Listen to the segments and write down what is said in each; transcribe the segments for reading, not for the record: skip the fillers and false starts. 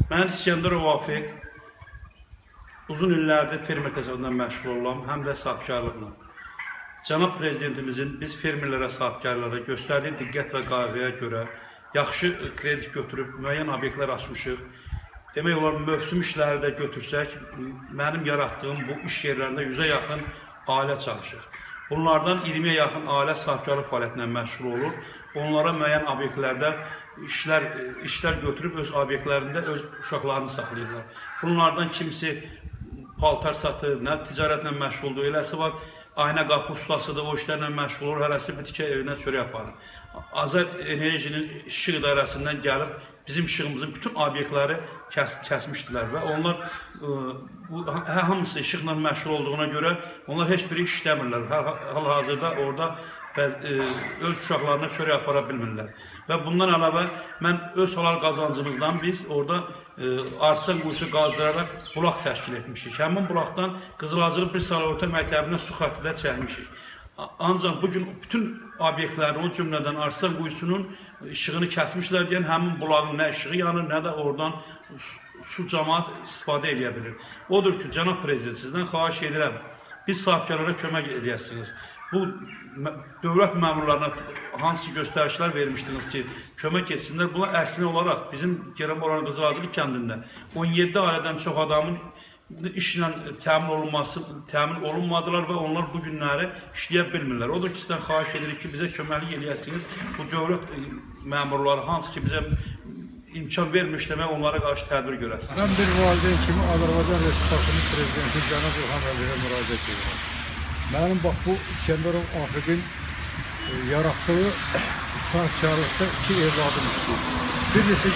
Mən İskəndərov Vafiq, uzun illərdir fermer təsərrüfatından məşğul olam, həm də sahibkarlıqla. Cənab Prezidentimizin biz fermerlərə, sahibkarlara göstərdiyi diqqət və qayğıya görə yaxşı kredit götürüb müəyyən obyektlər açmışıq. Demək olar, mövsüm işləri də götürsək, mənim yaratdığım bu iş yerlərində 100-ə yaxın ailə çalışır. Bunlardan 20-yə yaxın ailə sahibkarlıq fəaliyyətindən məşğul olur. Onlara müəyyən obyektlərdə işlər götürüb öz obyektlərində öz uşaqlarını saxlayırlar. Bunlardan kimisi paltar satır, nə ticarətlə məşğuldur, eləsi var, aynə qapı ustasıdır, o işlərlə məşğul olur, hələsi bitikə evinə çörək aparır. Azər Enerjinin işıq idarəsindən gəlib bizim işığımızın bütün obyektləri kəsmişdilər və onlar hamısı işıqla məşğul olduğuna görə onlar heç biri işləmirlər. Hal-hazırda orada öz uşaqlarına çörək apara bilmirlər. Və bundan əlavə mən öz halal qazancımızdan biz orada arsan quyusu qazdıraraq bulaq təşkil etmişik. Həmin bulaqdan Qızılacılı bir sanatorta məktəbinə su xəttlər çəkmişik. Ancaq bugün bütün obyektlərin, o cümlədən arsan quyusunun işığını kəsmişlər deyən həmin bulağın nə işığı yanır, nə də oradan su cəmaət istifadə edə bilir. Odur ki, Cənab Prezident, sizdən xahiş edirəm, biz sahibkarlara kömək edəsiniz. Bu dövlət məmurlarına hansı ki göstərişlər vermişdiniz ki, kömək etsinlər. Buna əksinə olaraq bizim Gerəm olan Qızılacılı kəndində 17 ailədən çox adamın işlə təmin olunmadılar və onlar bu günləri işləyə bilmirlər. Odur ki, sizdən xahiş edirik ki, bizə köməklik edəsiniz. Bu dövlət məmurları hansı ki bizə imkan vermiş demək, onlara qarşı tədbir görəsiniz. Mən bir valideyn kimi Azərbaycan Respublikasının Prezidenti Cənab İlham Əliyevə müraciət edirəm. Mənim bax bu İskəndərov Vafiqin yaratdığı sahibkarlıqda 2 evladım istəyir. Bir neçə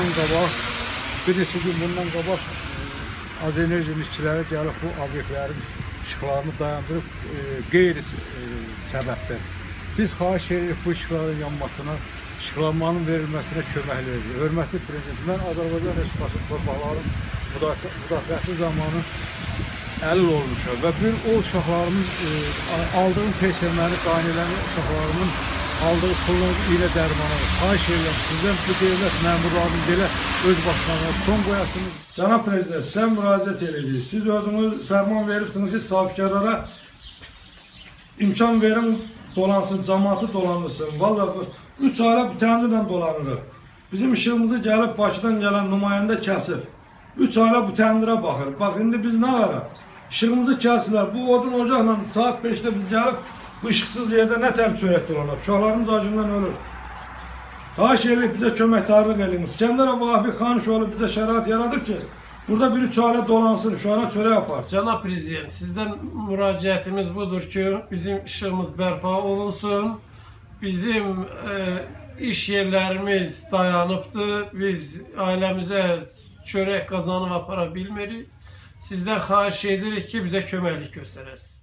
gün bundan qabaq Az Enerjinin işçiləri gəlib bu obyektlərin işıqlarını dayandırıb qeyri səbəbdən. Biz xahiş edirik bu işıqların yanmasına, işıqlanmanın verilməsinə köməkli edirik. Hörmətli Prezident, mən Azərbaycan Respublikası torpaqların müdafiəsi zamanı əlil olmuşam və bir o uşaqlarımın aldığım pensiyanları qaynələrin uşaqlarımın aldığı pulları ilə dərmanı xahiş edirəm sizdən bu dövlət məmurlarının belə öz başlarına son qoyasınız. Cənab Prezident, sizə müraciət edirik. Siz özünüz fərman verirsiniz ki, sahibkarlara imkan verin, dolansın, cəmaatı dolanırsın. Vallahi 3 ailə bu təndirlə dolanırıq. Bizim işığımızı gəlib Bakıdan gələn nümayəndə kəsib. 3 ailə bu təndirə baxır. Bax, indi biz nə qaraq? İşığımızı kəsirlər. Bu odun ocaqla saat 5-də biz gəlib bu işıqsız yerdə nə tər çörək dolanır? Uşaqlarımız acından ölür. Xahiş edirik, bizə köməkdarlıq edin. İskəndərov Vafiq Xanişoğlu bizə şərait yaradır ki, burada bir 3 ailə dolansın, uşağına çörək yaparsın. Cənab Prezident, sizdən müraciətimiz budur ki, bizim işığımız bərpa olunsun. Bizim iş yerlərimiz dayanıbdır. Biz ailəmizə çörək qazanıb apara bilmirik. Sizdən xahiş edirik ki, bizə köməklik göstərəsiniz.